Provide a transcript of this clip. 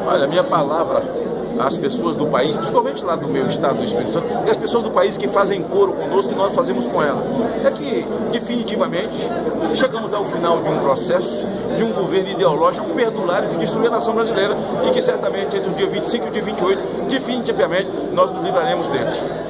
Olha, a minha palavra às pessoas do país, principalmente lá do meu estado do Espírito Santo, e as pessoas do país que fazem coro conosco, que nós fazemos com ela, é que definitivamente chegamos ao final de um processo, de um governo ideológico perdulário de destruir a nação brasileira e que certamente entre o dia 25 e o dia 28, definitivamente, nós nos livraremos deles.